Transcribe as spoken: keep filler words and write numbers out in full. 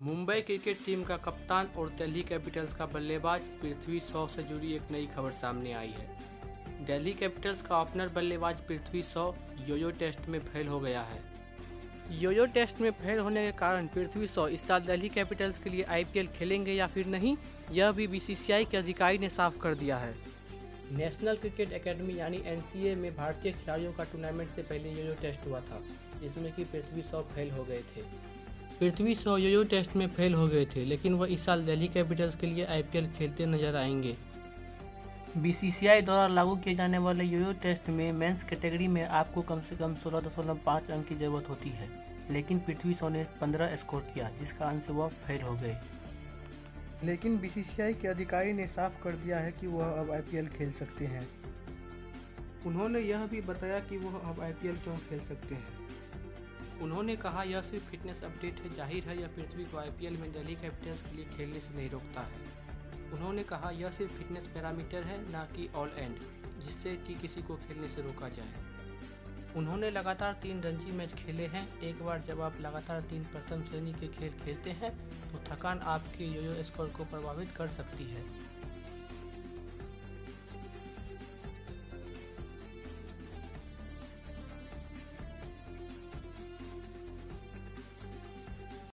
Mumbai cricket team का कप्तान और दिल्ली कैपिटल्स का बल्लेबाज पृथ्वी शॉ से जुड़ी एक नई खबर सामने आई है। दिल्ली कैपिटल्स का ओपनर बल्लेबाज पृथ्वी शॉ योयो टेस्ट में फेल हो गया है। योयो टेस्ट में फेल होने के कारण पृथ्वी शॉ इस साल दिल्ली कैपिटल्स के लिए आईपीएल खेलेंगे या फिर नहीं, यह भी बीसीसीआई के अधिकारी ने साफ कर दिया है। नेशनल क्रिकेट एकेडमी यानी एनसीए में भारतीय खिलाड़ियों का टूर्नामेंट से पहले योयो टेस्ट हुआ था, जिसमें कि पृथ्वी शॉ फेल हो गए थे। पृथ्वी शॉ योयो टेस्ट में फेल हो गए थे, लेकिन वह इस साल दिल्ली कैपिटल्स के लिए आईपीएल खेलते नजर आएंगे। बीसीसीआई द्वारा लागू किए जाने वाले योयो टेस्ट में मेंस कैटेगरी में आपको कम से कम सोलह दशमलव पाँच अंक की जरूरत होती है, लेकिन पृथ्वी शॉ ने पंद्रह स्कोर किया, जिस कारण से वह फेल हो गए। लेकिन बीसीसीआई के अधिकारी ने साफ कर दिया है कि वह अब आईपीएल खेल सकते हैं। उन्होंने यह भी बताया कि वह अब आईपीएल क्यों खेल सकते हैं। उन्होंने कहा, यह सिर्फ फिटनेस अपडेट है। जाहिर है यह पृथ्वी को आईपीएल में दिल्ली कैपिटल्स के लिए खेलने से नहीं रोकता है। उन्होंने कहा, यह सिर्फ फिटनेस पैरामीटर है, ना कि ऑल एंड, जिससे कि किसी को खेलने से रोका जाए। उन्होंने लगातार तीन रणजी मैच खेले हैं। एक बार जब आप लगातार तीन प्रथम श्रेणी के खेल खेलते हैं तो थकान आपके योयो स्कोर को प्रभावित कर सकती है।